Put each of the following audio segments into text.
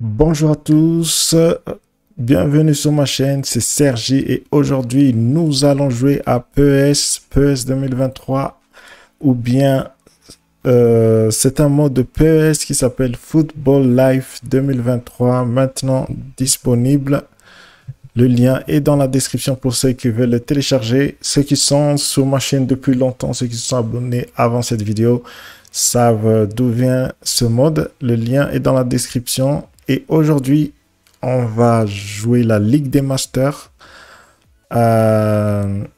Bonjour à tous, bienvenue sur ma chaîne, c'est Sergi et aujourd'hui nous allons jouer à PES 2023 ou bien c'est un mode de PES qui s'appelle Football Life 2023 maintenant disponible. Le lien est dans la description pour ceux qui veulent le télécharger. Ceux qui sont sur ma chaîne depuis longtemps, ceux qui se sont abonnés avant cette vidéo savent d'où vient ce mode. Le lien est dans la description. Et aujourd'hui, on va jouer la Ligue des Masters. On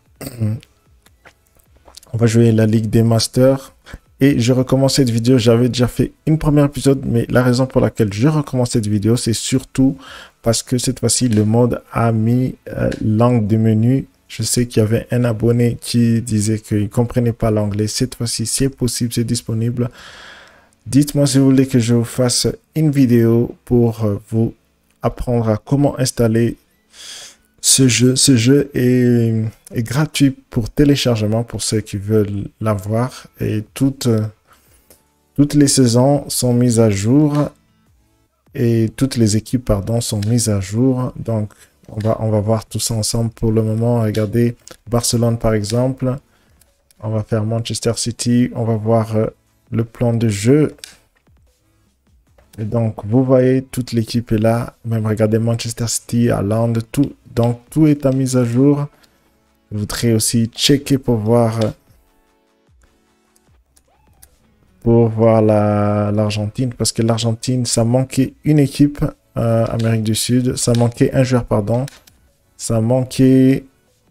va jouer la Ligue des Masters. Et je recommence cette vidéo. J'avais déjà fait une première épisode, mais la raison pour laquelle je recommence cette vidéo, c'est surtout parce que cette fois-ci, le mode a mis langue de menu. Je sais qu'il y avait un abonné qui disait qu'il ne comprenait pas l'anglais. Cette fois-ci, c'est possible, c'est disponible. Dites-moi si vous voulez que je vous fasse une vidéo pour vous apprendre à comment installer ce jeu. Ce jeu est gratuit pour téléchargement pour ceux qui veulent l'avoir. Et toutes les saisons sont mises à jour. Et toutes les équipes, pardon, sont mises à jour. Donc, on va voir tout ça ensemble pour le moment. Regardez, Barcelone par exemple. On va faire Manchester City. On va voir le plan de jeu. Et donc, vous voyez, toute l'équipe est là. Même regardez Manchester City, Haaland, tout. Donc, tout est à mise à jour. Je voudrais aussi checker pour voir l'Argentine. Parce que l'Argentine, ça manquait une équipe. Amérique du Sud. Ça manquait un joueur, pardon. Ça manquait...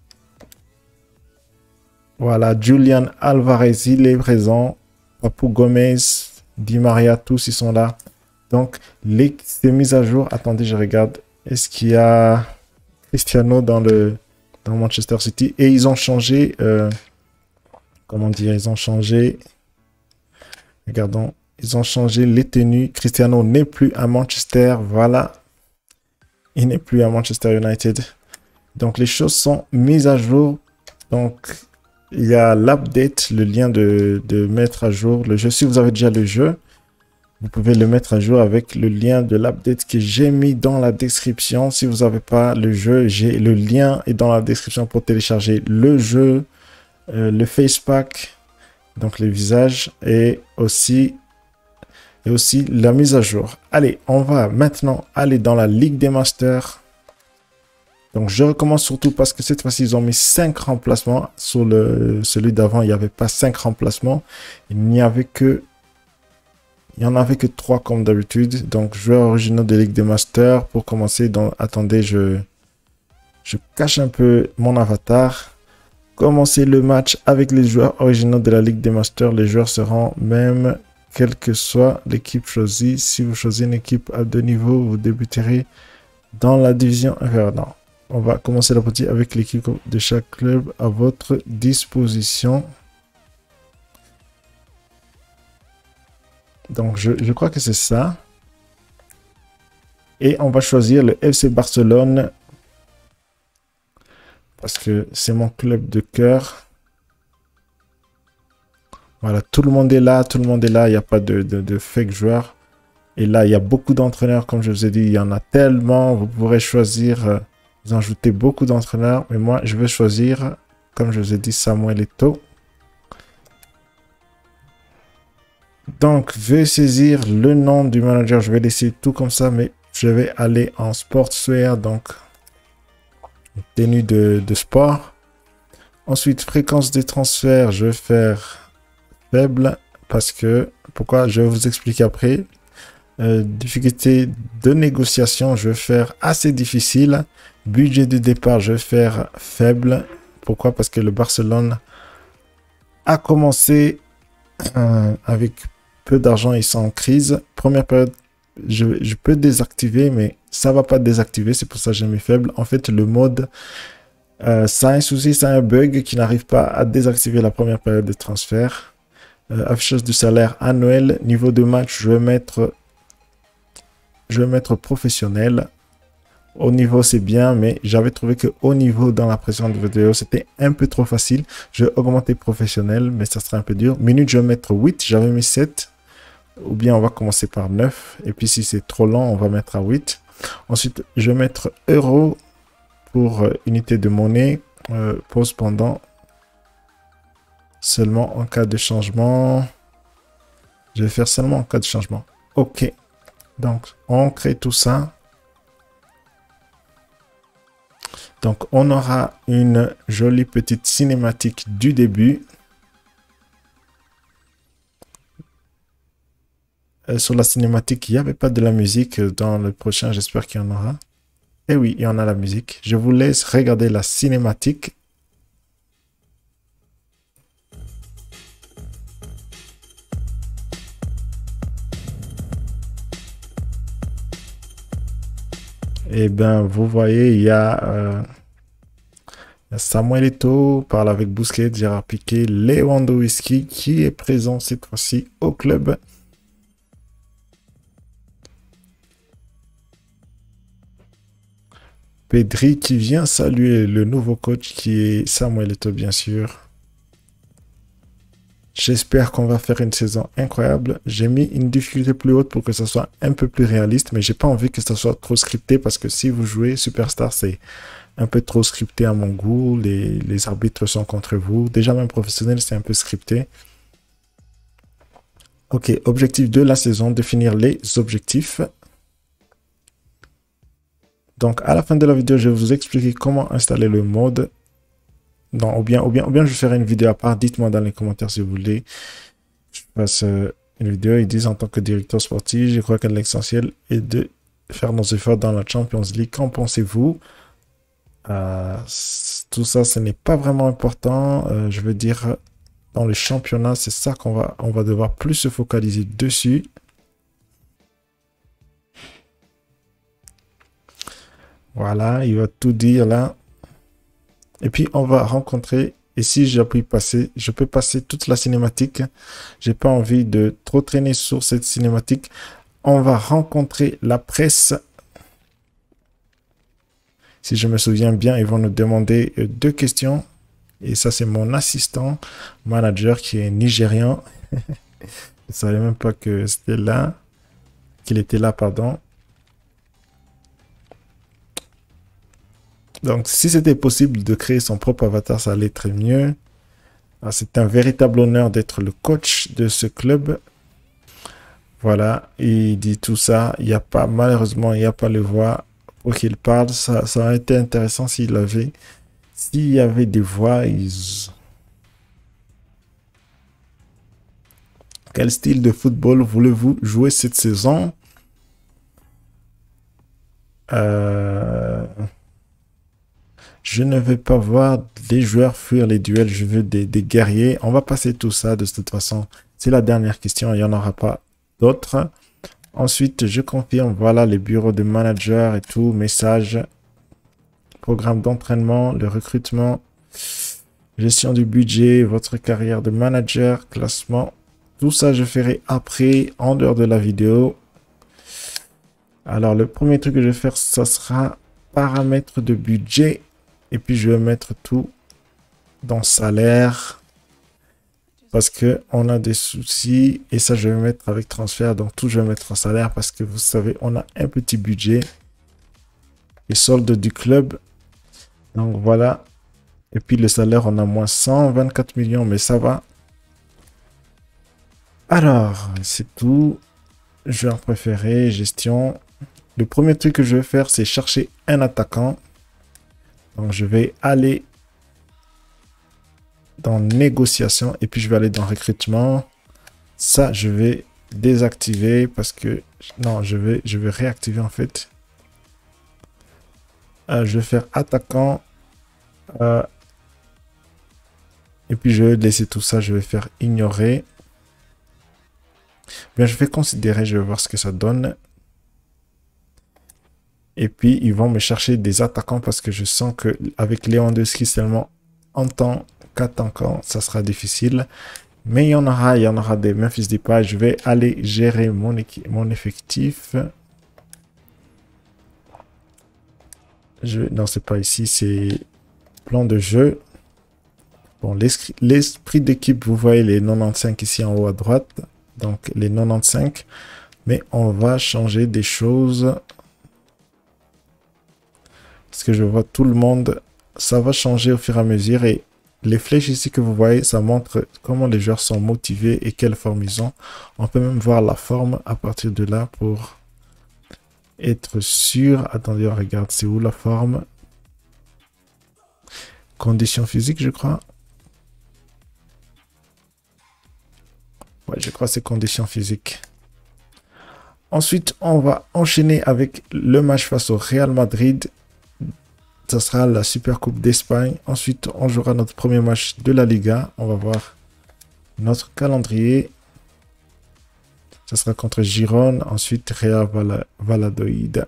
Voilà, Julian Alvarez, il est présent. Papu Gomez, Di Maria, tous ils sont là. Donc, ces mises à jour. Attendez, je regarde. Est-ce qu'il y a Cristiano dans Manchester City? Et ils ont changé. Comment dire? Ils ont changé. Regardons. Ils ont changé les tenues. Cristiano n'est plus à Manchester. Voilà. Il n'est plus à Manchester United. Donc, les choses sont mises à jour. Donc, il y a l'update, le lien de mettre à jour le jeu. Si vous avez déjà le jeu, vous pouvez le mettre à jour avec le lien de l'update que j'ai mis dans la description. Si vous n'avez pas le jeu, le lien est dans la description pour télécharger le jeu, le face pack, donc les visages et aussi la mise à jour. Allez, on va maintenant aller dans la Ligue des Masters. Donc, je recommence surtout parce que cette fois-ci, ils ont mis 5 remplacements. Sur celui d'avant, il n'y avait pas 5 remplacements. Il n'y en avait que 3 comme d'habitude. Donc, joueurs originaux de Ligue des Masters. Pour commencer, attendez, je cache un peu mon avatar. Commencer le match avec les joueurs originaux de la Ligue des Masters. Les joueurs seront même... quelle que soit l'équipe choisie. Si vous choisissez une équipe à 2 niveaux, vous débuterez dans la division inférieure. Non. On va commencer la partie avec l'équipe de chaque club à votre disposition. Donc, je crois que c'est ça. Et on va choisir le FC Barcelone. Parce que c'est mon club de cœur. Voilà, tout le monde est là, il n'y a pas de fake joueurs. Et là, il y a beaucoup d'entraîneurs, comme je vous ai dit, il y en a tellement. Vous pourrez choisir, vous ajoutez beaucoup d'entraîneurs. Mais moi, je vais choisir, comme je vous ai dit, Samuel Eto'o. Donc, je vais saisir le nom du manager. Je vais laisser tout comme ça, mais je vais aller en sportswear, donc tenue de sport. Ensuite, fréquence des transferts, je vais faire... faible parce que pourquoi je vais vous expliquer après. Difficulté de négociation, je vais faire assez difficile. Budget de départ, je vais faire faible. Pourquoi? Parce que le Barcelone a commencé avec peu d'argent, ils sont en crise. Première période, je peux désactiver, mais ça va pas désactiver, c'est pour ça que j'ai mis faible. En fait, le mode ça a un souci, ça a un bug qui n'arrive pas à désactiver la première période de transfert. Affichage du salaire annuel, niveau de match, je vais mettre professionnel. Au niveau, c'est bien, mais j'avais trouvé que au niveau dans la précédente vidéo, c'était un peu trop facile. Je vais augmenter professionnel, mais ça sera un peu dur. Minutes, je vais mettre 8, j'avais mis 7. Ou bien on va commencer par 9. Et puis si c'est trop long, on va mettre à 8. Ensuite, je vais mettre euro pour unité de monnaie. Pause pendant. Seulement en cas de changement. Je vais faire seulement en cas de changement. OK. Donc, on crée tout ça. Donc, on aura une jolie petite cinématique du début. Sur la cinématique, il n'y avait pas de la musique. Dans le prochain, j'espère qu'il y en aura. Et oui, il y en a la musique. Je vous laisse regarder la cinématique. Et bien, vous voyez, il y a Samuel Eto'o, parle avec Busquets, Gérard Piqué, Lewandowski qui est présent cette fois-ci au club. Pedri qui vient saluer le nouveau coach qui est Samuel Eto'o, bien sûr. J'espère qu'on va faire une saison incroyable. J'ai mis une difficulté plus haute pour que ça soit un peu plus réaliste, mais j'ai pas envie que ça soit trop scripté parce que si vous jouez Superstar, c'est un peu trop scripté à mon goût. Les arbitres sont contre vous. Déjà, même professionnel, c'est un peu scripté. Ok, objectif de la saison, définir les objectifs. Donc, à la fin de la vidéo, je vais vous expliquer comment installer le mode. Non, ou bien, je ferai une vidéo à part. Dites-moi dans les commentaires si vous voulez que je fasse une vidéo. Ils disent en tant que directeur sportif, je crois que l'essentiel est de faire nos efforts dans la Champions League. Qu'en pensez-vous? Tout ça, ce n'est pas vraiment important. Je veux dire, dans le championnat, c'est ça qu'on va devoir plus se focaliser dessus. Voilà, il va tout dire là. Et puis, on va rencontrer. Et si j'appuie passer, je peux passer toute la cinématique. J'ai pas envie de trop traîner sur cette cinématique. On va rencontrer la presse. Si je me souviens bien, ils vont nous demander 2 questions. Et ça, c'est mon assistant manager qui est nigérian. Je ne savais même pas que c'était là. Qu'il était là, pardon. Donc, si c'était possible de créer son propre avatar, ça allait très mieux. C'est un véritable honneur d'être le coach de ce club. Voilà, il dit tout ça. Il n'y a pas, malheureusement, il n'y a pas les voix pour qu'il parle. Ça aurait été intéressant s'il y avait des voix. Quel style de football voulez-vous jouer cette saison? Je ne veux pas voir les joueurs fuir les duels, je veux des guerriers. On va passer tout ça de toute façon. C'est la dernière question, il n'y en aura pas d'autres. Ensuite, je confirme, voilà les bureaux de manager et tout, message, programme d'entraînement, le recrutement, gestion du budget, votre carrière de manager, classement. Tout ça, je ferai après, en dehors de la vidéo. Alors, le premier truc que je vais faire, ça sera paramètres de budget. Et puis, je vais mettre tout dans salaire. Parce qu'on a des soucis. Et ça, je vais mettre avec transfert. Donc, tout, je vais mettre en salaire. Parce que vous savez, on a un petit budget. Et solde du club. Donc, voilà. Et puis, le salaire, on a moins 124 millions. Mais ça va. Alors, c'est tout. Joueur préféré, gestion. Le premier truc que je vais faire, c'est chercher un attaquant. Donc, je vais aller dans négociation et puis je vais aller dans recrutement. Ça, je vais désactiver parce que... Non, je vais réactiver en fait. Je vais faire attaquant. Et puis, je vais laisser tout ça. Je vais faire ignorer. Bien, je vais considérer. Je vais voir ce que ça donne. Et puis, ils vont me chercher des attaquants parce que je sens que avec Lewandowski seulement en tant qu'attaquant, ça sera difficile. Mais il y en aura des Memphis Depay. Je vais aller gérer mon effectif. Non, c'est pas ici, c'est plan de jeu. Bon, l'esprit d'équipe, vous voyez les 95 ici en haut à droite. donc les 95. Mais on va changer des choses. Parce que je vois tout le monde, ça va changer au fur et à mesure. Et les flèches ici que vous voyez, ça montre comment les joueurs sont motivés et quelle forme ils ont. On peut même voir la forme à partir de là pour être sûr. Attendez, on regarde, c'est où la forme? Conditions physiques, je crois. Ouais, je crois que c'est conditions physiques. Ensuite, on va enchaîner avec le match face au Real Madrid. Ça sera la Super Coupe d'Espagne. Ensuite, on jouera notre premier match de la Liga. On va voir notre calendrier. Ça sera contre Girone. Ensuite, Real Valladolid.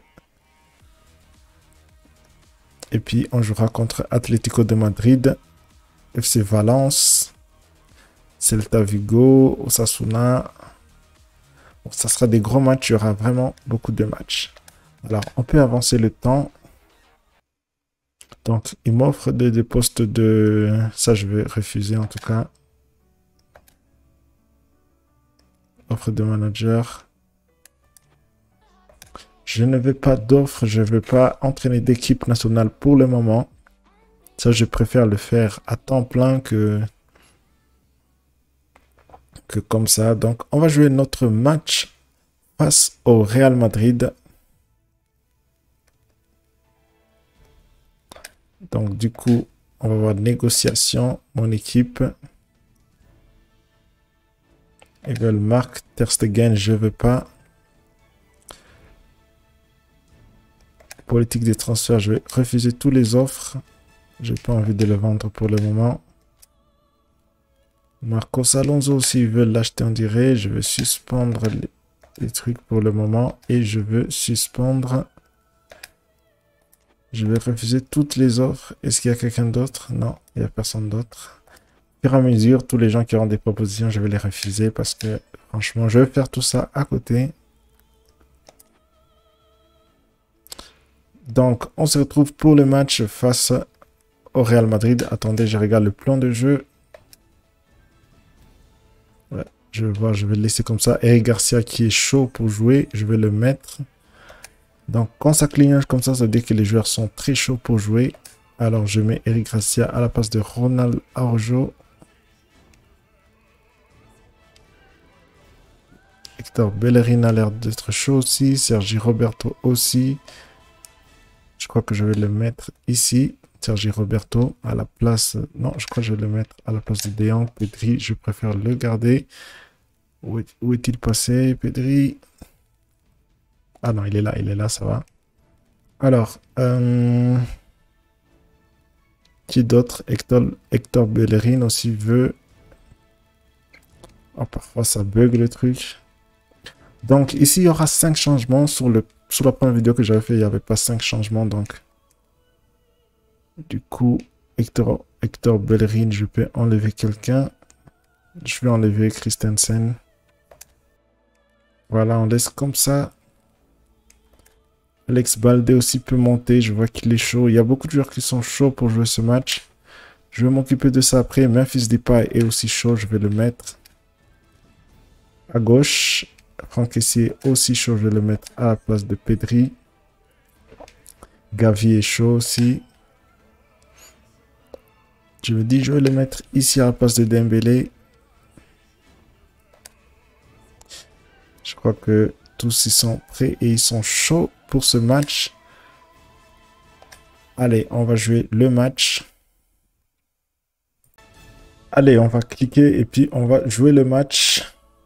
Et puis, on jouera contre Atlético de Madrid, FC Valence, Celta Vigo, Osasuna. Bon, ça sera des gros matchs. Il y aura vraiment beaucoup de matchs. Alors, on peut avancer le temps. Donc, il m'offre des postes de... Ça, je vais refuser en tout cas. Offre de manager. Je ne veux pas d'offre. Je ne veux pas entraîner d'équipe nationale pour le moment. Ça, je préfère le faire à temps plein que comme ça. Donc, on va jouer notre match face au Real Madrid. Donc, du coup, on va voir négociation. Mon équipe. Ils veulent Marc Ter Stegen, je veux pas. Politique des transferts, je vais refuser tous les offres. J'ai pas envie de le vendre pour le moment. Marcos Alonso aussi, ils veulent l'acheter, on dirait. Je vais suspendre les trucs pour le moment. Et je veux suspendre. Je vais refuser toutes les offres. Est-ce qu'il y a quelqu'un d'autre? Non, il n'y a personne d'autre. Au fur et à mesure, tous les gens qui auront des propositions, je vais les refuser parce que franchement, je vais faire tout ça à côté. Donc, on se retrouve pour le match face au Real Madrid. Attendez, je regarde le plan de jeu. Ouais, je vais voir, je vais le laisser comme ça. Eric Garcia qui est chaud pour jouer, je vais le mettre. Donc, quand ça clignote comme ça veut dire que les joueurs sont très chauds pour jouer. Alors, je mets Eric Garcia à la place de Ronald Araujo. Hector Bellerin a l'air d'être chaud aussi. Sergi Roberto aussi. Je crois que je vais le mettre ici. Sergi Roberto à la place... Non, je crois que je vais le mettre à la place de De Jong. Pedri, je préfère le garder. Où est-il passé, Pedri? Ah non, il est là, ça va. Alors, qui d'autre? Hector Bellerin aussi veut... Oh, parfois ça bug le truc. Donc ici, il y aura 5 changements. Sur la première vidéo que j'avais fait, il n'y avait pas 5 changements. Donc, du coup, Hector Bellerin, je peux enlever quelqu'un. Je vais enlever Christensen. Voilà, on laisse comme ça. Alex Balde aussi peut monter. Je vois qu'il est chaud. Il y a beaucoup de joueurs qui sont chauds pour jouer ce match. Je vais m'occuper de ça après. Memphis Depay est aussi chaud. Je vais le mettre à gauche. Franck Kessié est aussi chaud. Je vais le mettre à la place de Pedri. Gavi est chaud aussi. Je me dis, je vais le mettre ici à la place de Dembélé. Je crois que tous ils sont prêts et ils sont chauds pour ce match. Allez, on va jouer le match. Allez, on va cliquer et puis on va jouer le match.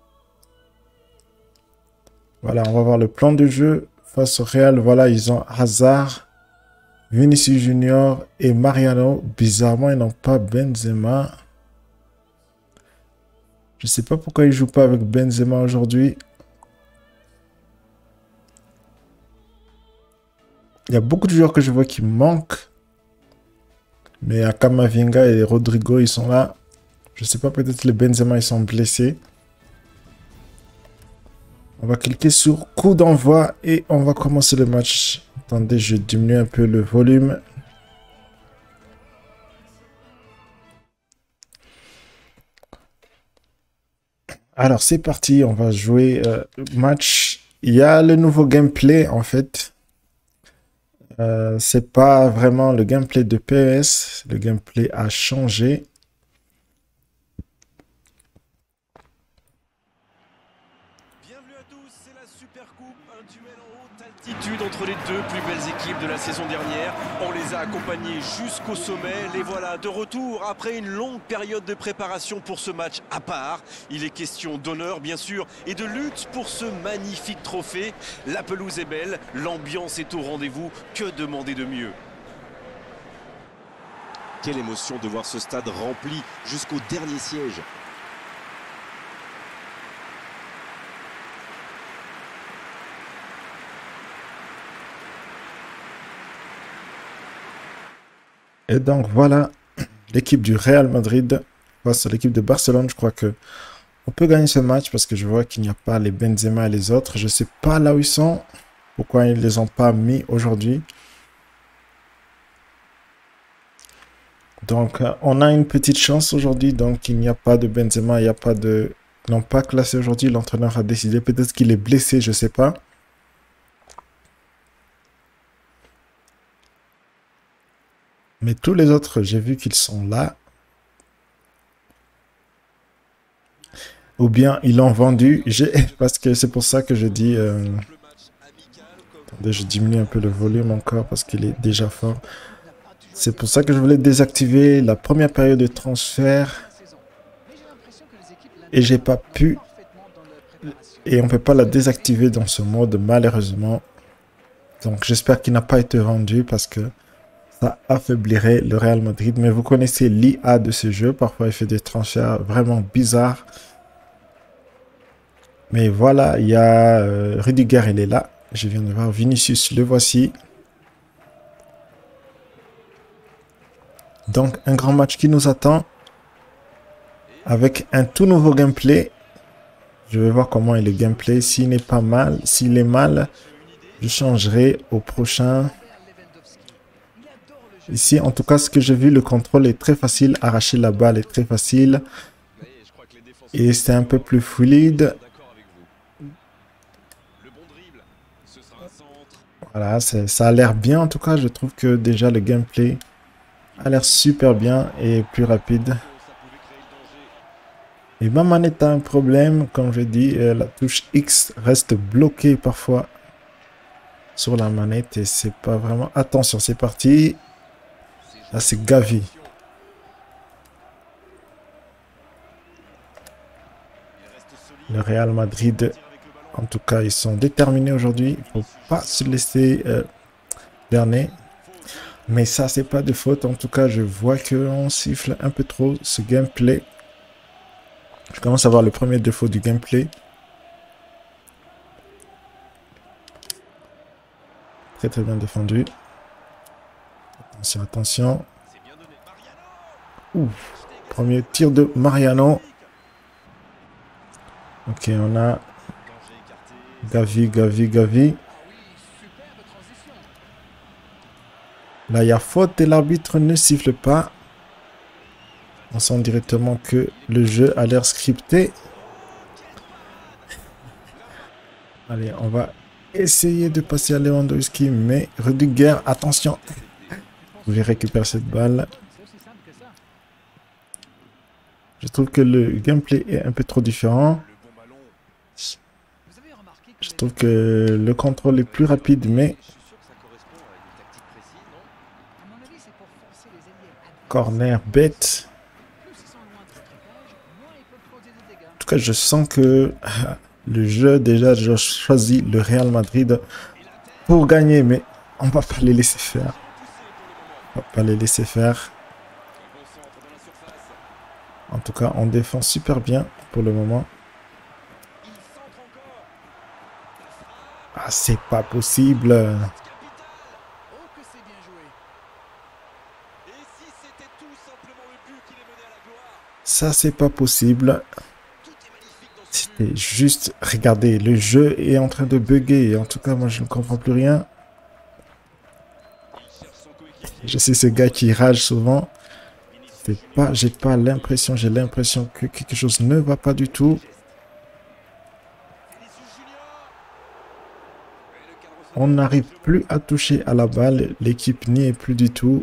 Voilà, on va voir le plan de jeu face au Real. Voilà, ils ont Hazard, Vinicius Junior et Mariano. Bizarrement, ils n'ont pas Benzema. Je ne sais pas pourquoi ils ne jouent pas avec Benzema aujourd'hui. Il y a beaucoup de joueurs que je vois qui manquent. Mais à Camavinga et Rodrigo, ils sont là. Je ne sais pas, peut-être les Benzema, ils sont blessés. On va cliquer sur coup d'envoi et on va commencer le match. Attendez, je diminue un peu le volume. Alors c'est parti, on va jouer match. Il y a le nouveau gameplay en fait. C'est pas vraiment le gameplay de PS. Le gameplay a changé. Bienvenue à tous, c'est la Super Coupe, un duel en haute altitude entre les deux plus belles équipes de la saison dernière. On les a accompagnés jusqu'au sommet, les voilà de retour après une longue période de préparation pour ce match à part. Il est question d'honneur bien sûr et de lutte pour ce magnifique trophée. La pelouse est belle, l'ambiance est au rendez-vous, que demander de mieux? Quelle émotion de voir ce stade rempli jusqu'au dernier siège. Et donc voilà, l'équipe du Real Madrid face à l'équipe de Barcelone. Je crois que on peut gagner ce match parce que je vois qu'il n'y a pas les Benzema et les autres. Je ne sais pas là où ils sont, pourquoi ils ne les ont pas mis aujourd'hui. Donc on a une petite chance aujourd'hui. Donc il n'y a pas de Benzema, il n'y a pas de... Ils n'ont pas classé aujourd'hui, l'entraîneur a décidé. Peut-être qu'il est blessé, je ne sais pas. Mais tous les autres, j'ai vu qu'ils sont là. Ou bien ils l'ont vendu. Parce que c'est pour ça que je dis... Attendez, je diminue un peu le volume encore parce qu'il est déjà fort. C'est pour ça que je voulais désactiver la première période de transfert. Et j'ai pas pu. Et on ne peut pas la désactiver dans ce mode, malheureusement. Donc j'espère qu'il n'a pas été vendu parce que ça affaiblirait le Real Madrid. Mais vous connaissez l'IA de ce jeu. Parfois, il fait des transferts vraiment bizarres. Mais voilà, il y a Rudiger, il est là. Je viens de voir Vinicius, le voici. Donc, un grand match qui nous attend. Avec un tout nouveau gameplay. Je vais voir comment est le gameplay. S'il n'est pas mal, s'il est mal, je changerai au prochain. Ici, en tout cas, ce que j'ai vu, le contrôle est très facile. Arracher la balle est très facile. Et c'est un peu plus fluide. Voilà, ça a l'air bien. En tout cas, je trouve que déjà le gameplay a l'air super bien et plus rapide. Et ma manette a un problème. Comme je dis, la touche X reste bloquée parfois sur la manette. Et c'est pas vraiment... Attention, c'est parti. Là, c'est Gavi. Le Real Madrid, en tout cas, ils sont déterminés aujourd'hui. Il ne faut pas se laisser berner. Mais ça, c'est pas de faute. En tout cas, je vois qu'on siffle un peu trop ce gameplay. Je commence à voir le premier défaut du gameplay. Très très bien défendu. Attention, attention. Ouh, premier tir de Mariano. Ok, on a Gavi. Là, il y a faute et l'arbitre ne siffle pas. On sent directement que le jeu a l'air scripté. Allez, on va essayer de passer à Lewandowski, mais Rudiger, attention. Vous voulez récupérer cette balle. Je trouve que le gameplay est un peu trop différent. Je trouve que le contrôle est plus rapide, mais... Corner bête. En tout cas, je sens que le jeu, déjà, je choisis le Real Madrid pour gagner, mais on va pas les laisser faire. On va pas les laisser faire. En tout cas, on défend super bien pour le moment. Ah, c'est pas possible. Ça, c'est pas possible. C'était juste... Regardez, le jeu est en train de bugger. En tout cas, moi, je ne comprends plus rien. Je sais ce gars qui rage souvent. J'ai pas l'impression, j'ai l'impression que quelque chose ne va pas du tout. On n'arrive plus à toucher à la balle. L'équipe n'y est plus du tout.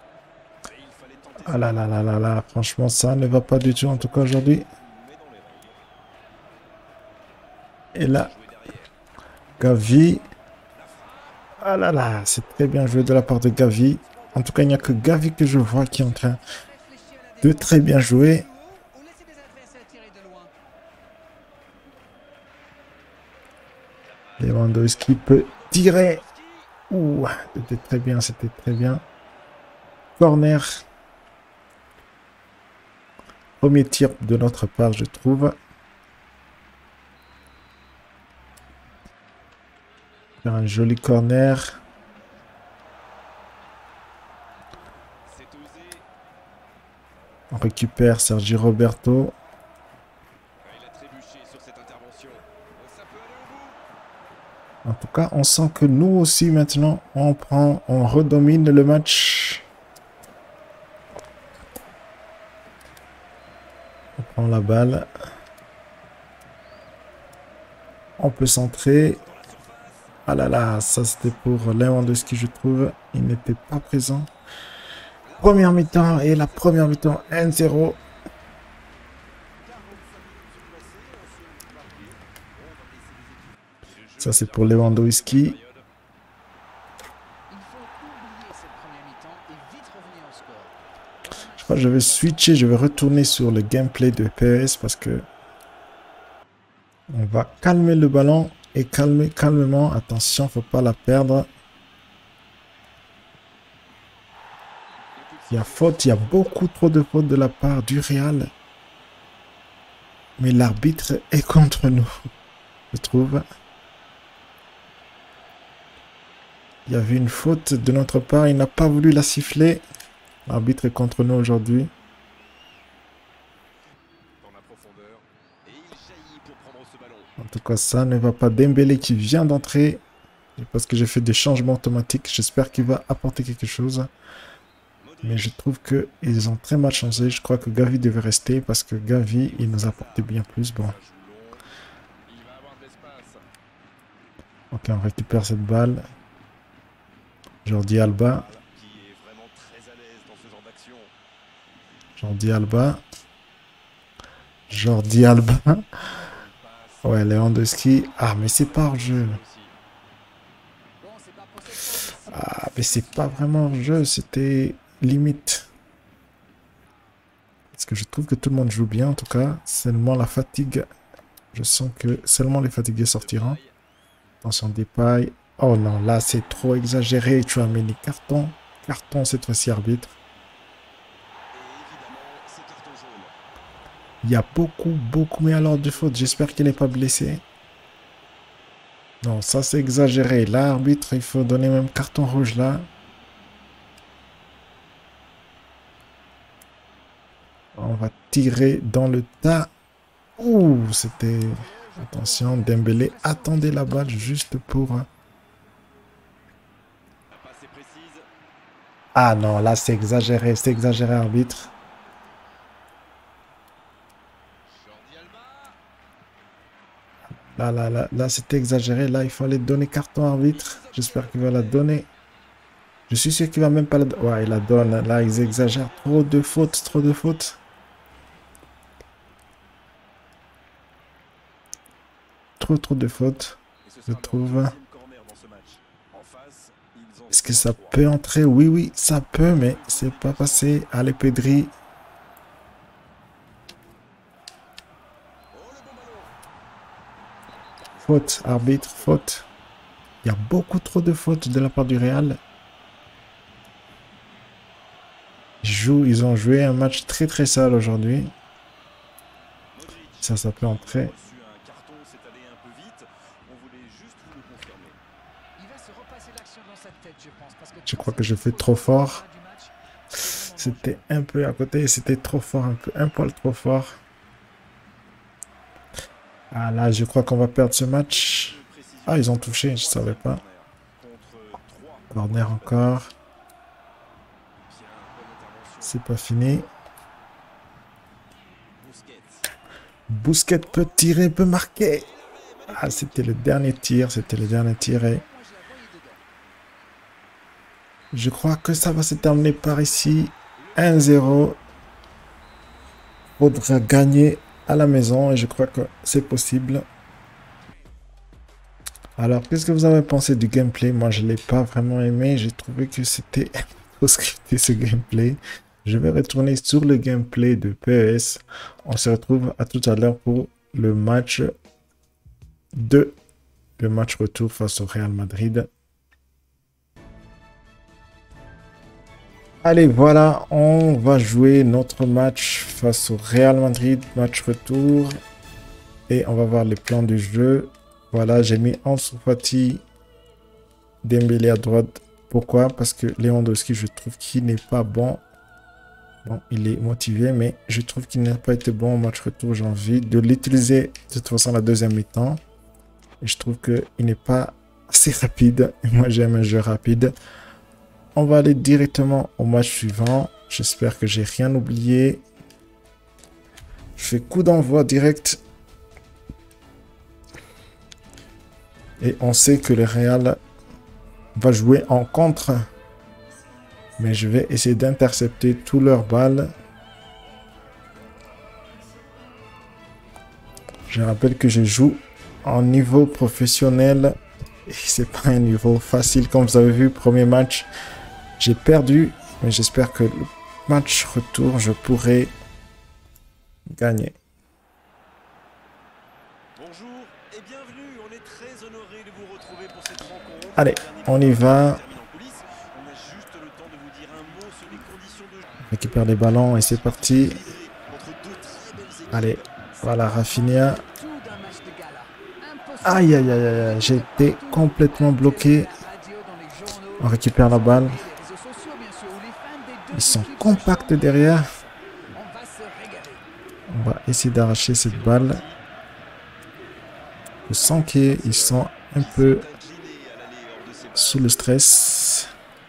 Ah là là là là là. Franchement, ça ne va pas du tout en tout cas aujourd'hui. Et là, Gavi. Ah là là, c'est très bien joué de la part de Gavi. En tout cas, il n'y a que Gavi que je vois qui est en train de très bien jouer. Lewandowski peut tirer. Ouh, c'était très bien, c'était très bien. Corner. Premier tir de notre part, je trouve. Faire un joli corner. On récupère Sergi Roberto. En tout cas, on sent que nous aussi maintenant, on redomine le match. On prend la balle. On peut centrer. Ah là là, ça c'était pour Lewandowski, je trouve. Il n'était pas présent. Première mi-temps et la première mi-temps 1-0. Ça c'est pour Lewandowski. Je crois que je vais switcher, je vais retourner sur le gameplay de PS parce que on va calmer le ballon et calmer calmement. Attention, faut pas la perdre. Il y a faute, il y a beaucoup trop de fautes de la part du Real. Mais l'arbitre est contre nous, je trouve. Il y avait une faute de notre part, il n'a pas voulu la siffler. L'arbitre est contre nous aujourd'hui. En tout cas, ça ne va pas. Dembélé qui vient d'entrer. Parce que j'ai fait des changements automatiques. J'espère qu'il va apporter quelque chose. Mais je trouve qu'ils ont très mal changé. Je crois que Gavi devait rester parce que Gavi, il nous apportait bien plus. Bon. Ok, on récupère cette balle. Jordi Alba. Jordi Alba. Jordi Alba. Ouais, Lewandowski. Ah, mais c'est pas hors-jeu. Ah, mais c'est pas vraiment hors-jeu. C'était limite. Parce que je trouve que tout le monde joue bien, en tout cas. Seulement la fatigue. Je sens que seulement les fatigués sortiront. Attention, Depay. Oh non, là, c'est trop exagéré. Tu as mis les cartons. Carton cette fois-ci, arbitre. Il y a beaucoup, mais alors de faute. J'espère qu'il n'est pas blessé. Non, ça c'est exagéré. L'arbitre, il faut donner même carton rouge là. On va tirer dans le tas. Ouh, c'était... Attention, Dembélé. Attendez la balle juste pour... Ah non, là c'est exagéré, arbitre. Là c'était exagéré. Là, il fallait donner carton arbitre. J'espère qu'il va la donner. Je suis sûr qu'il va même pas la donner. Ouais, il la donne. Là, ils exagèrent. Trop de fautes, trop de fautes. Trop de fautes, je trouve. Est-ce que ça peut entrer? Oui, ça peut, mais c'est pas passé. Allez, Pedri. Faute, arbitre, faute. Il y a beaucoup trop de fautes de la part du Real. Ils ont joué un match très sale aujourd'hui. Ça peut entrer. Je crois que je fais trop fort. C'était un peu à côté. C'était trop fort. Un poil trop fort. Ah là, je crois qu'on va perdre ce match. Ah, ils ont touché. Je savais pas. Corner encore. C'est pas fini. Busquets peut tirer, peut marquer. Ah, c'était le dernier tir. C'était le dernier tir. Et Je crois que ça va se terminer par ici. 1-0. Faudra gagner à la maison et je crois que c'est possible. Alors, qu'est-ce que vous avez pensé du gameplay? Moi, je ne l'ai pas vraiment aimé. J'ai trouvé que c'était trop scripté ce gameplay. Je vais retourner sur le gameplay de PES. On se retrouve à tout à l'heure pour le match 2. Le match retour face au Real Madrid. Allez, voilà, on va jouer notre match face au Real Madrid, match retour. Et on va voir les plans du jeu. Voilà, j'ai mis Ansu Fati, Dembélé à droite. Pourquoi? Parce que Lewandowski, je trouve qu'il n'est pas bon. Bon, il est motivé, mais je trouve qu'il n'a pas été bon au match retour. J'ai envie de l'utiliser de toute façon la deuxième mi-temps. Et je trouve qu'il n'est pas assez rapide. Et moi, j'aime un jeu rapide. On va aller directement au match suivant. J'espère que j'ai rien oublié. Je fais coup d'envoi direct. Et on sait que le Real va jouer en contre. Mais je vais essayer d'intercepter tous leurs balles. Je rappelle que je joue en niveau professionnel. Et c'est pas un niveau facile. Comme vous avez vu, premier match, j'ai perdu. Mais j'espère que le match retour, je pourrai gagner. Bonjour et bienvenue, on est très honoré de vous retrouver pour cette rencontre. Allez, on y va. On a juste le temps de vous dire un mot sur les conditions de jeu. On récupère les ballons et c'est parti. Entre deux très belles équipes. Allez, voilà Rafinha. Aïe, aïe, aïe, aïe, j'ai été complètement bloqué. On récupère la balle. Ils sont compacts derrière. On va essayer d'arracher cette balle. Je sens qu'ils sont un peu sous le stress.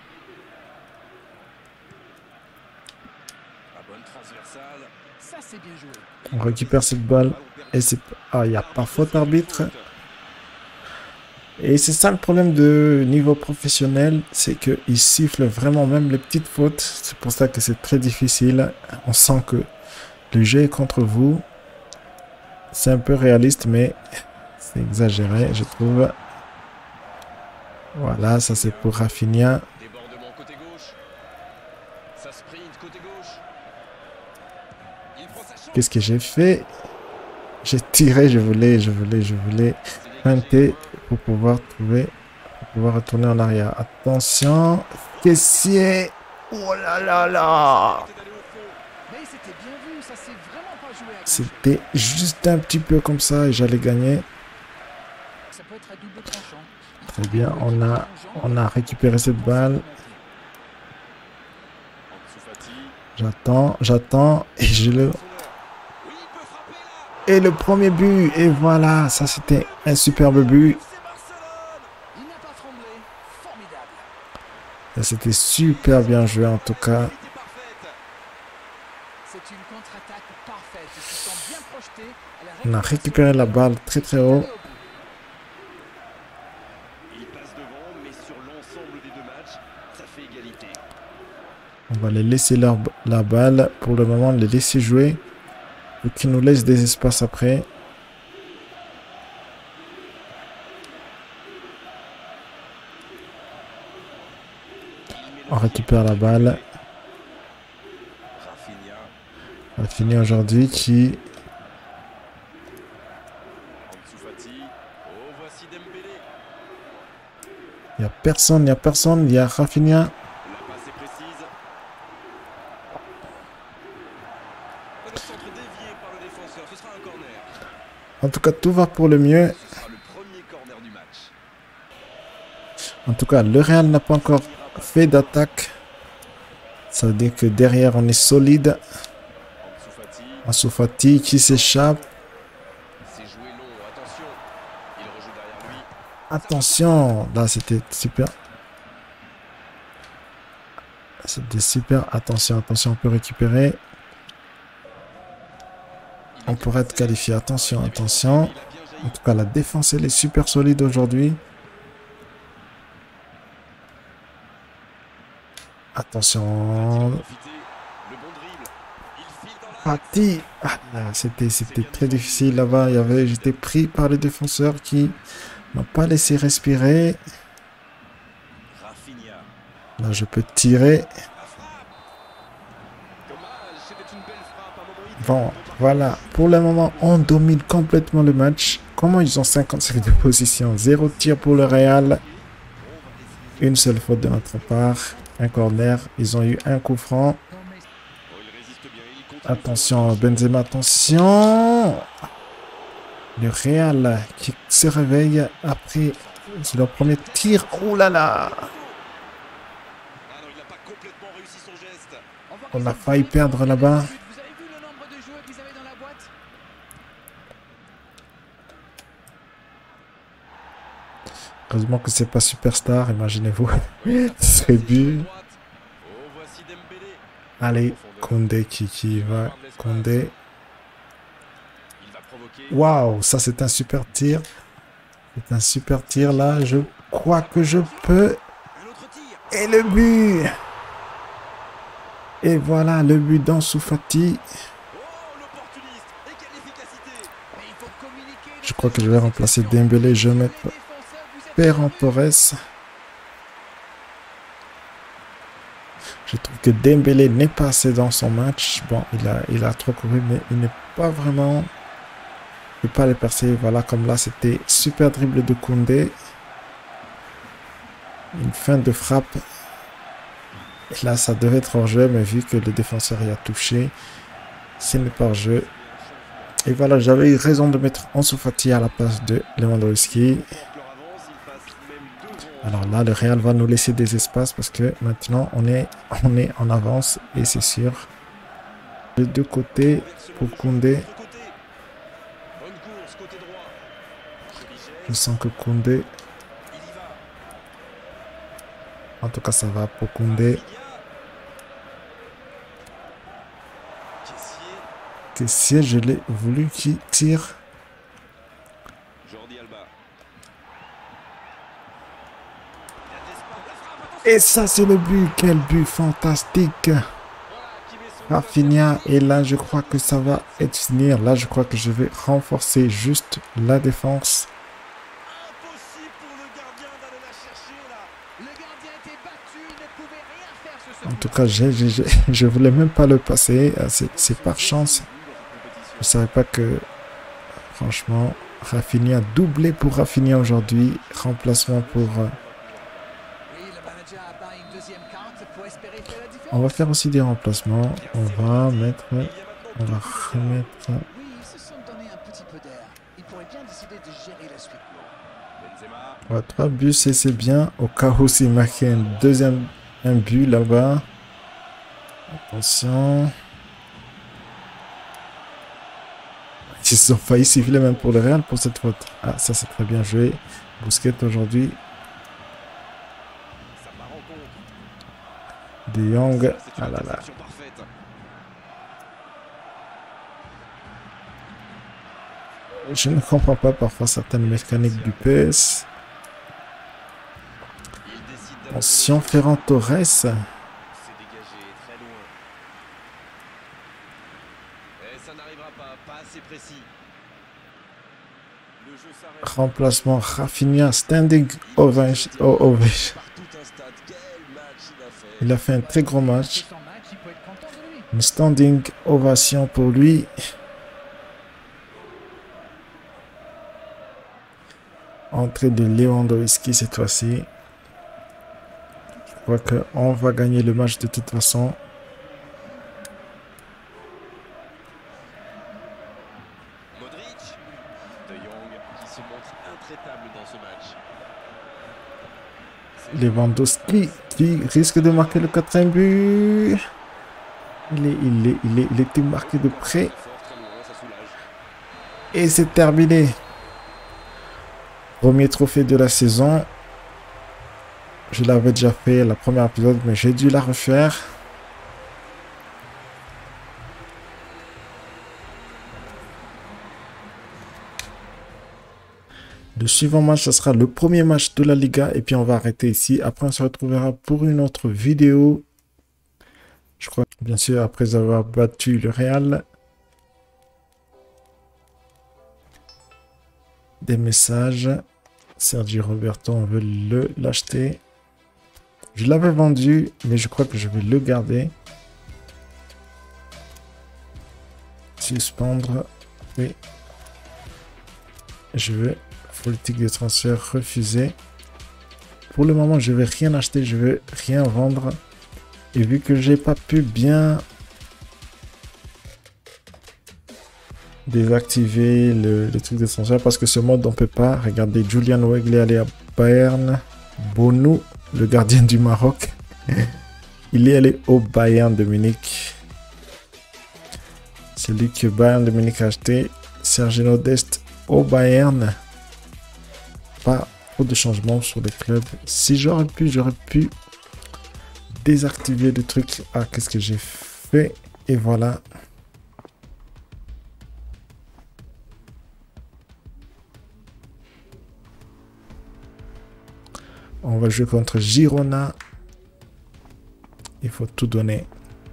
On récupère cette balle. Et c'est... Ah, il n'y a pas faute arbitre. Et c'est ça le problème de niveau professionnel. C'est qu'ils sifflent vraiment même les petites fautes. C'est pour ça que c'est très difficile. On sent que le jeu est contre vous. C'est un peu réaliste, mais c'est exagéré, je trouve. Voilà, ça c'est pour Rafinha. Débordement côté gauche. Ça sprint côté gauche. Il prend sa chance. Qu'est-ce que j'ai fait? J'ai tiré, je voulais feinter pour pouvoir trouver, pour pouvoir retourner en arrière. Attention, caissier. Oh là là là. C'était juste un petit peu comme ça et j'allais gagner. Très bien, on a récupéré cette balle. J'attends et je le... Et le premier but, et voilà, ça c'était un superbe but. Ça c'était super bien joué en tout cas. On a récupéré la balle très très haut. On va les laisser la balle pour le moment, les laisser jouer. Pour qu'ils nous laissent des espaces après. On récupère la balle. Rafinha aujourd'hui qui... Il n'y a personne, il y a Rafinha. En tout cas, tout va pour le mieux. En tout cas, le Real n'a pas encore fait d'attaque. Ça veut dire que derrière, on est solide. Ansu Fati qui s'échappe. Attention, là c'était super. C'était super. Attention, on peut récupérer. On pourrait être qualifié. Attention. En tout cas, la défense, elle est super solide aujourd'hui. Attention. Fati. Ah, c'était très difficile là-bas. J'étais pris par les défenseurs qui m'ont pas laissé respirer. Là, je peux tirer. Bon, voilà. Pour le moment, on domine complètement le match. Comment ils ont 55 de position? 0 tir pour le Real. Une seule faute de notre part. Un corner. Ils ont eu un coup franc. Attention, Benzema, attention. Le Real qui se réveille après leur premier tir. Oh là là. On a failli perdre là-bas. Heureusement que c'est pas Superstar, imaginez-vous. Ce serait but. Allez, Koundé qui va. Koundé. Waouh, ça c'est un super tir. C'est un super tir là. Je crois que je peux. Et le but. Et voilà le but d'Ansu Fati. Je crois que je vais remplacer Dembélé. Je vais mettre Ferran Torres. Je trouve que Dembélé n'est pas assez dans son match. Bon, il a trop couru, mais il n'est pas vraiment... Il ne peut pas les percer. Voilà, comme là, c'était super dribble de Koundé. Une fin de frappe. Et là, ça devait être hors jeu, mais vu que le défenseur y a touché, ce n'est pas hors jeu. Et voilà, j'avais eu raison de mettre Ansu Fati à la place de Lewandowski. Alors là, le Real va nous laisser des espaces parce que maintenant, on est en avance et c'est sûr. Les deux côtés pour Koundé. Je sens que Koundé... En tout cas, ça va pour Koundé. Kessié, je l'ai voulu qu'il tire. Et ça, c'est le but. Quel but fantastique. Rafinha. Et là, je crois que ça va être fini. Là, je crois que je vais renforcer juste la défense. En tout cas, je voulais même pas le passer. C'est par chance. Je savais pas que, franchement, Rafinha doublé pour Rafinha aujourd'hui. Remplacement pour... On va faire aussi des remplacements. On va remettre... Ouais, 3 buts, c'est bien. Au cas où s'il marquait un but là-bas. Attention. Ils ont failli siffler même pour le Real pour cette faute. Ah, ça c'est très bien joué. Busquets aujourd'hui. De Jong. Ah là là. Je ne comprends pas parfois certaines mécaniques du PS. Attention, Ferran Torres. Remplacement Rafinha, standing ovation. Il a fait un très gros match. Une standing ovation pour lui. Entrée de Lewandowski cette fois-ci. Je crois qu'on va gagner le match de toute façon. Lewandowski qui risque de marquer le 4e but. Il était marqué de près. Et c'est terminé. Premier trophée de la saison. Je l'avais déjà fait la première épisode, mais j'ai dû la refaire. Le suivant match, ce sera le premier match de la Liga. Et puis on va arrêter ici. Après, on se retrouvera pour une autre vidéo. Je crois, bien sûr, après avoir battu le Real. Des messages. Sergio Roberto, on veut l'acheter. Je l'avais vendu, mais je crois que je vais le garder. Suspendre. Oui. Je veux politique de transfert refusée. Pour le moment, je vais rien acheter, je veux rien vendre. Et vu que j'ai pas pu bien désactiver le truc de transfert parce que ce mode on peut pas. Regardez, Julian Weigl est allé à Bayern. Bonou, le gardien du Maroc, il est allé au Bayern de Munich. C'est lui que Bayern de Munich a acheté. Sergio Dest au Bayern. Pas trop de changements sur les clubs. Si j'aurais pu désactiver le truc. Ah, qu'est-ce que j'ai fait? Et voilà. On va jouer contre Girona. Il faut tout donner.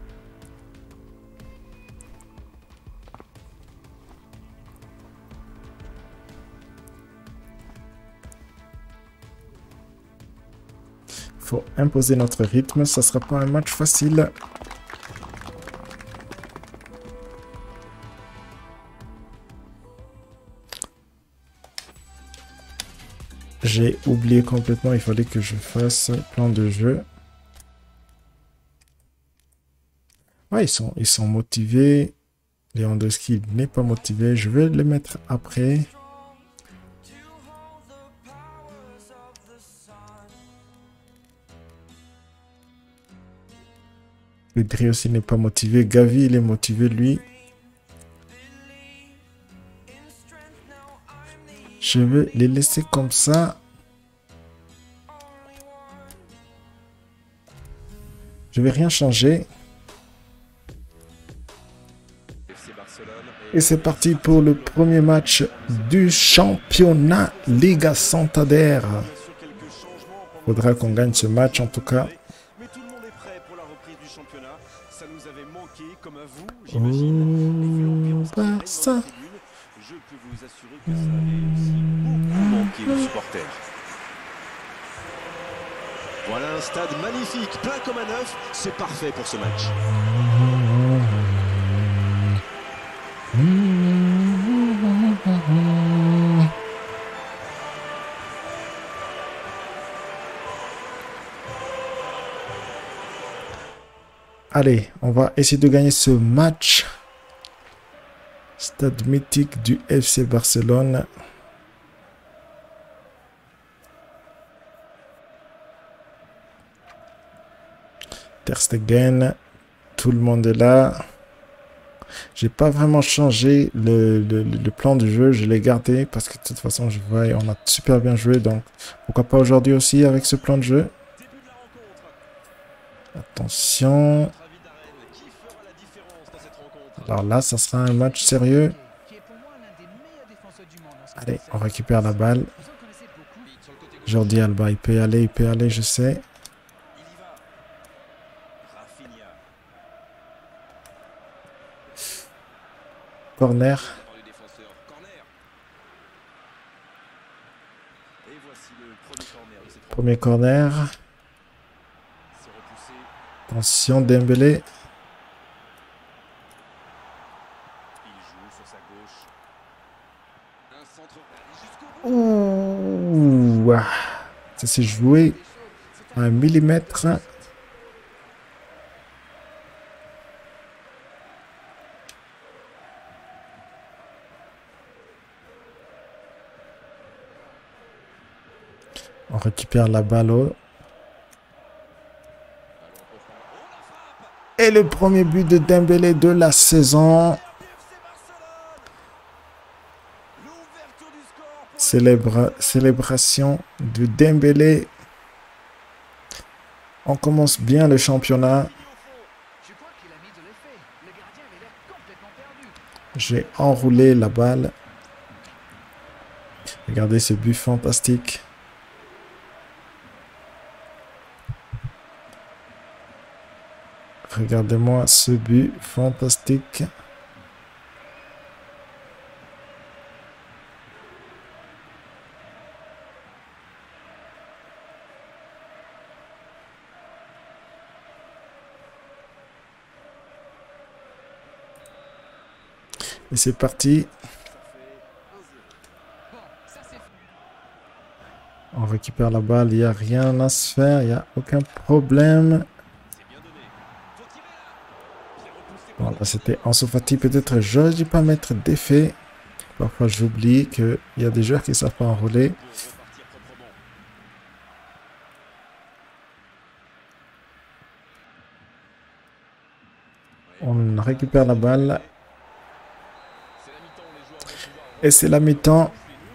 Il faut imposer notre rythme. Ça ne sera pas un match facile. J'ai oublié complètement, il fallait que je fasse plan de jeu. Ouais, ils sont motivés. Lewandowski n'est pas motivé. Je vais le mettre après. Pedri aussi n'est pas motivé. Gavi, il est motivé, lui. Je vais les laisser comme ça. Je vais rien changer. Et c'est parti pour le premier match du championnat Liga Santander. Faudra qu'on gagne ce match en tout cas. Mais tout le monde est prêt pour la reprise du championnat. Ça nous avait manqué, comme à vous, j'imagine. Ça. Je peux vous assurer que ça avait aussi beaucoup manqué aux supporters. Voilà un stade magnifique, plein comme un œuf. C'est parfait pour ce match. Allez, on va essayer de gagner ce match. Stade mythique du FC Barcelone. Ter Stegen, tout le monde est là. J'ai pas vraiment changé le plan du jeu, je l'ai gardé parce que de toute façon, je vois, on a super bien joué, donc pourquoi pas aujourd'hui aussi avec ce plan de jeu. Attention. Alors là, ça sera un match sérieux. Allez, on récupère la balle. Jordi Alba, il peut y aller, je sais. Corner. Premier corner. Attention, Dembélé. Ouh, ça s'est joué à 1 millimètre. On récupère la balle. Et le premier but de Dembélé de la saison. Célébration de Dembélé. On commence bien le championnat. J'ai enroulé la balle. Regardez ce but fantastique. Regardez-moi ce but fantastique. Et c'est parti. On récupère la balle, il n'y a rien à se faire, il n'y a aucun problème. Bon, là c'était Ansu Fati, peut-être j'aurais dû pas mettre d'effet. Parfois j'oublie qu'il y a des joueurs qui ne savent pas enrouler. On récupère la balle. Et c'est la mi-temps.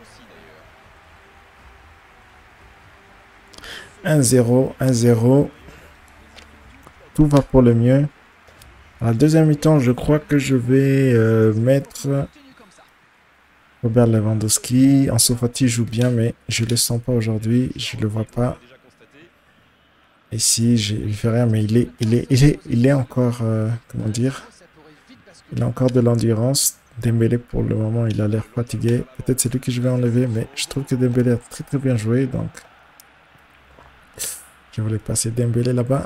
1-0, 1-0. Tout va pour le mieux. À la deuxième mi-temps, je crois que je vais mettre Robert Lewandowski. Ansu Fati joue bien, mais je ne le sens pas aujourd'hui. Je ne le vois pas. Ici, il fait rien, mais il est encore, comment dire, il a encore de l'endurance. Dembélé, pour le moment, il a l'air fatigué. Peut-être c'est lui que je vais enlever, mais je trouve que Dembélé a très très bien joué, donc je voulais passer Dembélé là-bas.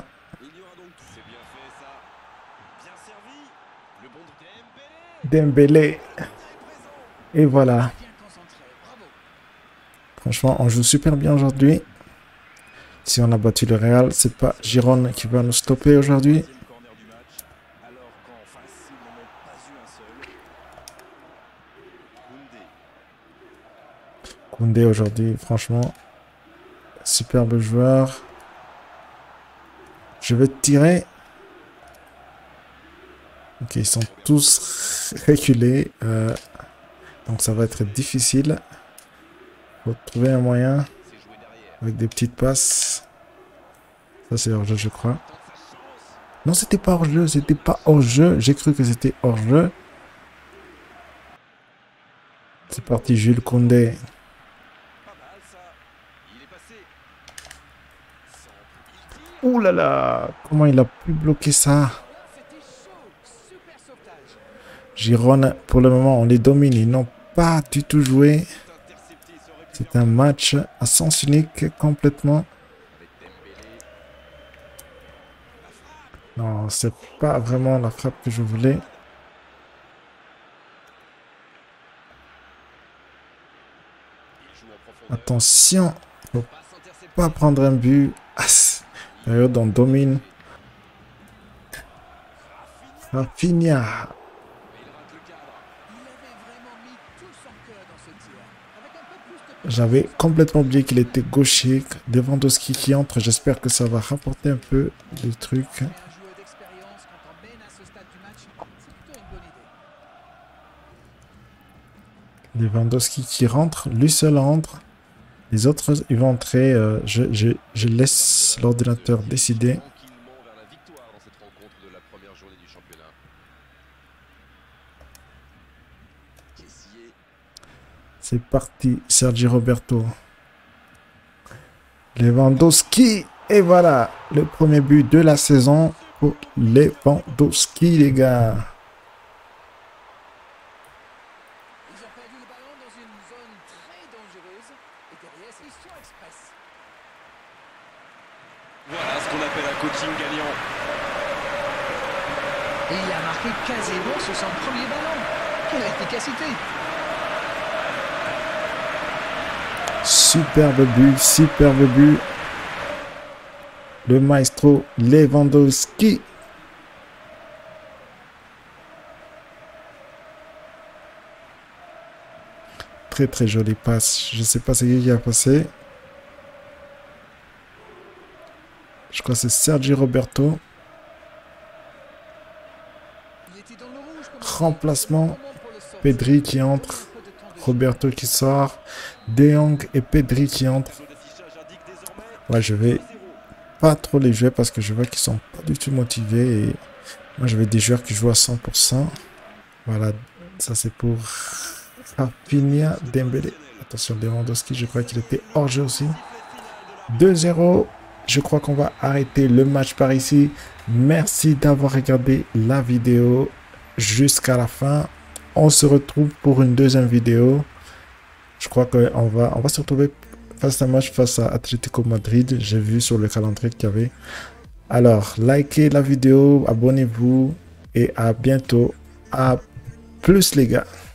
Dembélé. Et voilà. Franchement, on joue super bien aujourd'hui. Si on a battu le Real, c'est pas Giron qui va nous stopper aujourd'hui. Koundé aujourd'hui, franchement, superbe joueur. Je vais tirer. Ok, ils sont tous reculés. Donc ça va être difficile. Faut trouver un moyen. Avec des petites passes. Ça c'est hors-jeu, je crois. Non, c'était pas hors-jeu. C'était pas hors-jeu. J'ai cru que c'était hors-jeu. C'est parti, Jules Koundé. Ouh là là. Comment il a pu bloquer ça? Girona, pour le moment, on les domine. Ils n'ont pas du tout joué. C'est un match à sens unique complètement. Non, c'est pas vraiment la frappe que je voulais. Attention, faut pas prendre un but. D'ailleurs, on domine. Rafinha. J'avais complètement oublié qu'il était gaucher. Lewandowski qui entre. J'espère que ça va rapporter un peu de trucs. Lewandowski qui rentre. Lui seul rentre. Les autres, ils vont entrer. Je laisse l'ordinateur décider. C'est parti, Sergi Roberto. Lewandowski. Et voilà, le premier but de la saison pour Lewandowski, les gars. Ils ont perdu le ballon dans une zone très dangereuse. Et derrière, c'est l'histoire express. Voilà ce qu'on appelle un coaching gagnant. Et il a marqué quasiment sur son premier ballon. Quelle efficacité! Superbe but, superbe but. Le maestro Lewandowski. Très très jolie passe. Je ne sais pas c'est qui a passé. Je crois que c'est Sergi Roberto. Remplacement. Pedri qui entre. Roberto qui sort. De Jong et Pedri qui entrent. Ouais, je vais pas trop les jouer parce que je vois qu'ils sont pas du tout motivés. Et moi, je veux des joueurs qui jouent à 100%. Voilà, ça c'est pour Rafinha, Dembélé. Attention, Lewandowski, je crois qu'il était hors jeu aussi. 2-0. je crois qu'on va arrêter le match par ici. Merci d'avoir regardé la vidéo jusqu'à la fin. On se retrouve pour une deuxième vidéo. Je crois qu'on va se retrouver face à un match face à Atlético Madrid. J'ai vu sur le calendrier qu'il y avait. Alors, likez la vidéo, abonnez-vous et à bientôt. À plus les gars.